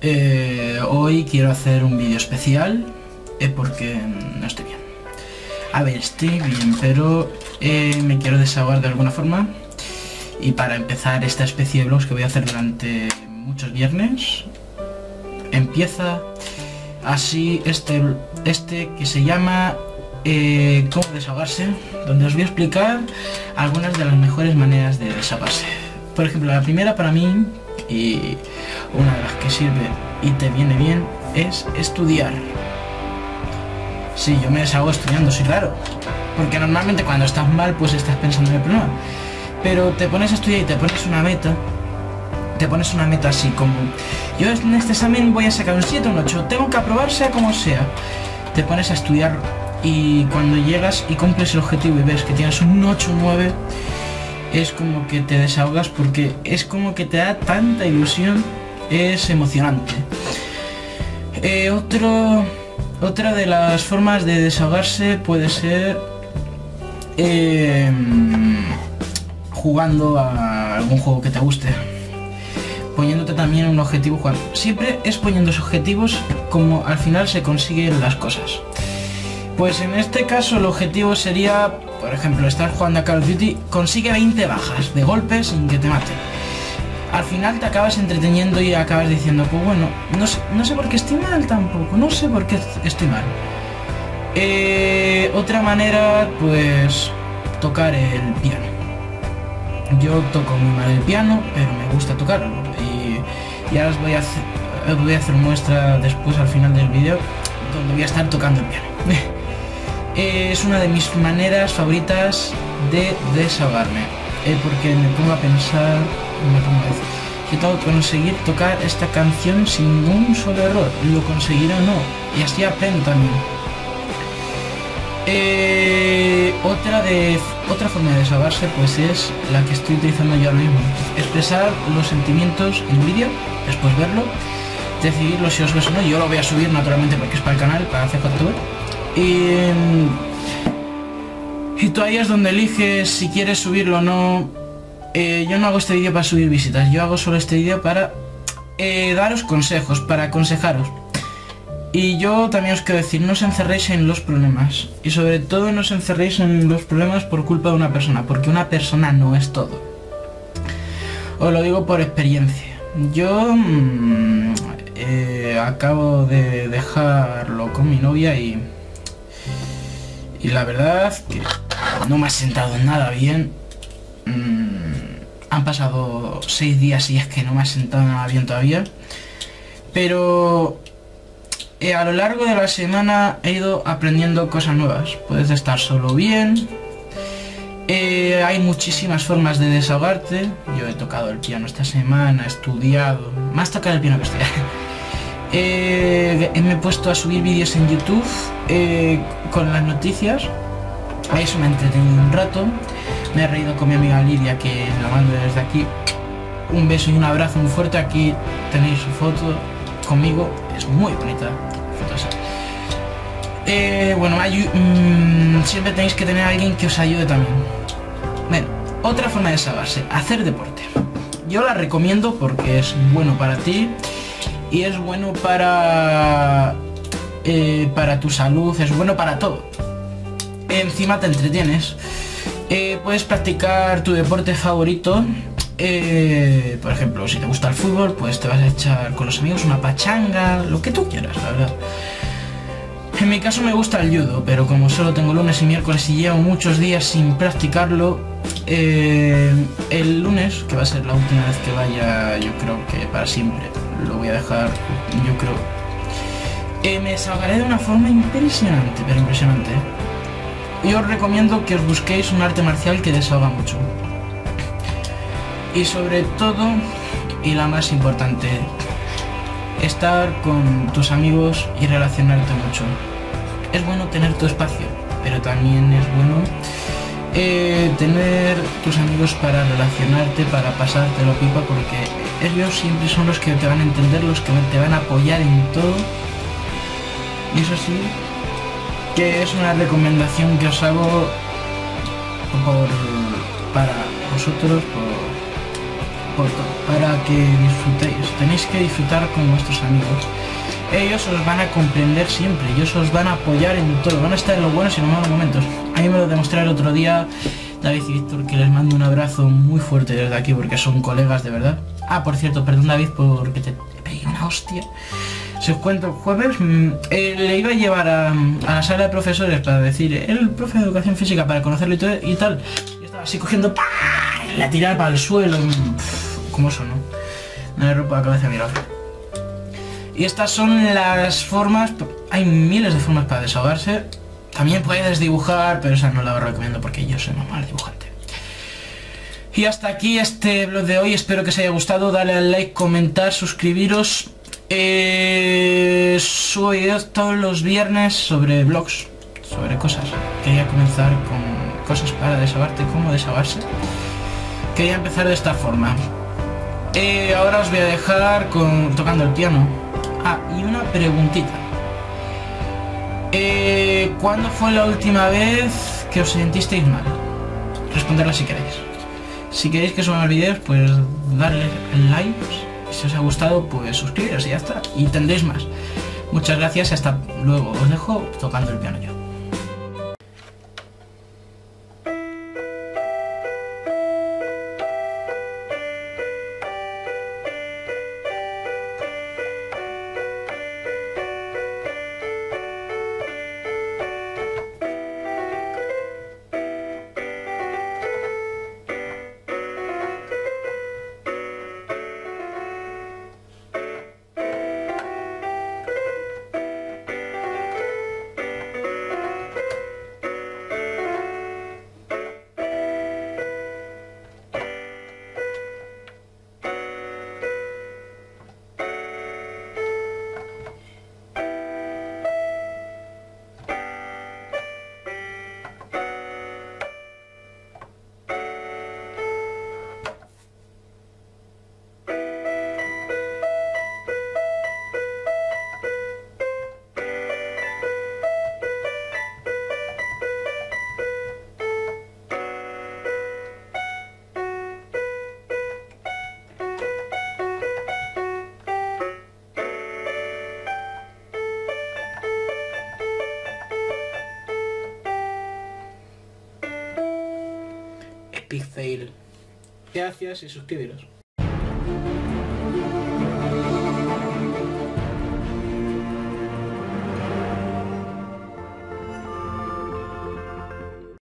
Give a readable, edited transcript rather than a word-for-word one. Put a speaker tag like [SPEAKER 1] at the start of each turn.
[SPEAKER 1] Hoy quiero hacer un vídeo especial porque no estoy bien. A ver, estoy bien, pero me quiero desahogar de alguna forma. Y para empezar esta especie de vlogs que voy a hacer durante muchos viernes, empieza así este que se llama cómo desahogarse, donde os voy a explicar algunas de las mejores maneras de desahogarse. Por ejemplo, la primera para mí, y una de las que sirve y te viene bien, es estudiar. Sí, yo me desahogo estudiando, sí, claro, porque normalmente cuando estás mal pues estás pensando en el problema, pero te pones a estudiar y te pones una meta así como: yo en este examen voy a sacar un 7 o un 8, tengo que aprobar sea como sea. Te pones a estudiar y cuando llegas y cumples el objetivo y ves que tienes un 8 o 9, es como que te desahogas porque es como que te da tanta ilusión, es emocionante. Otra de las formas de desahogarse puede ser jugando a algún juego que te guste, poniéndote también un objetivo. Siempre es poniéndose objetivos como al final se consiguen las cosas. Pues en este caso el objetivo sería, por ejemplo, estar jugando a Call of Duty, consigue 20 bajas de golpe sin que te mate. Al final te acabas entreteniendo y acabas diciendo: pues bueno, no sé por qué estoy mal tampoco, no sé por qué estoy mal. Otra manera, pues tocar el piano. Yo toco muy mal el piano, pero me gusta tocarlo. Y ahora os voy a hacer muestra después al final del vídeo, donde voy a estar tocando el piano. Es una de mis maneras favoritas de desahogarme, porque me pongo a pensar, si tengo que conseguir tocar esta canción sin ningún solo error, lo conseguiré o no, y así aprendo también. Otra forma de desahogarse pues es la que estoy utilizando yo ahora mismo: expresar los sentimientos en vídeo, después verlo, decidirlo si os subo o no. Yo lo voy a subir naturalmente porque es para el canal, para hacer youtuber. Y tú ahí es donde eliges si quieres subirlo o no. Yo no hago este vídeo para subir visitas, yo hago solo este vídeo para daros consejos, para aconsejaros. Y yo también os quiero decir: no os encerréis en los problemas, y sobre todo no os encerréis en los problemas por culpa de una persona, porque una persona no es todo. Os lo digo por experiencia. Yo acabo de dejarlo con mi novia y la verdad que no me ha sentado nada bien. Han pasado 6 días y es que no me ha sentado nada bien todavía, pero a lo largo de la semana he ido aprendiendo cosas nuevas. Puedes estar solo bien. Hay muchísimas formas de desahogarte. Yo he tocado el piano esta semana, he estudiado, más tocar el piano que estudiar. Me he puesto a subir vídeos en YouTube con las noticias. A eso me he entretenido un rato. Me he reído con mi amiga Lidia, que la mando desde aquí un beso y un abrazo muy fuerte. Aquí tenéis su foto conmigo, es muy bonita foto esa. Bueno, siempre tenéis que tener a alguien que os ayude también. Bueno, otra forma de desahogarse: hacer deporte. Yo la recomiendo porque es bueno para ti y es bueno para tu salud, es bueno para todo. Encima te entretienes. Puedes practicar tu deporte favorito. Por ejemplo, si te gusta el fútbol, pues te vas a echar con los amigos una pachanga, lo que tú quieras, la verdad. En mi caso me gusta el judo, pero como solo tengo lunes y miércoles y llevo muchos días sin practicarlo, el lunes, que va a ser la última vez que vaya, yo creo que para siempre, lo voy a dejar, yo creo. Me desahogaré de una forma impresionante, pero impresionante. Yo os recomiendo que os busquéis un arte marcial que desahoga mucho. Y sobre todo, y la más importante, estar con tus amigos y relacionarte mucho. Es bueno tener tu espacio, pero también es bueno tener tus amigos para relacionarte, para pasártelo pipa, porque ellos siempre son los que te van a entender, los que te van a apoyar en todo. Y eso sí, que es una recomendación que os hago para vosotros, por todo, para que disfrutéis. Tenéis que disfrutar con vuestros amigos. Ellos os van a comprender siempre, ellos os van a apoyar en todo, van a estar en los buenos y en los malos momentos. A mí me lo demostraron el otro día David y Víctor, que les mando un abrazo muy fuerte desde aquí porque son colegas de verdad. Ah, por cierto, perdón David porque te pegué una hostia. Si os cuento, el jueves le iba a llevar a la sala de profesores para decir, el profe de educación física para conocerlo y tal. Y estaba así cogiendo, ¡pah! La tiraba para el suelo. ¿Cómo eso, no? No le rompo la cabeza, mira. Y estas son las formas, hay miles de formas para desahogarse. También puedes dibujar, pero esa no la recomiendo porque yo soy muy mal dibujante. Y hasta aquí este vlog de hoy, espero que os haya gustado, dale al like, comentar, suscribiros. Subo videos todos los viernes sobre vlogs, sobre cosas. Quería comenzar con cosas para desahogarte, cómo desahogarse. Quería empezar de esta forma. Ahora os voy a dejar tocando el piano. Ah, y una preguntita. ¿Cuándo fue la última vez que os sentisteis mal? Responderla si queréis. Si queréis que suba más vídeos, pues darle el like. Si os ha gustado, pues suscribiros y ya está. Y tendréis más. Muchas gracias, hasta luego. Os dejo tocando el piano yo. Epic fail. Gracias y suscribiros.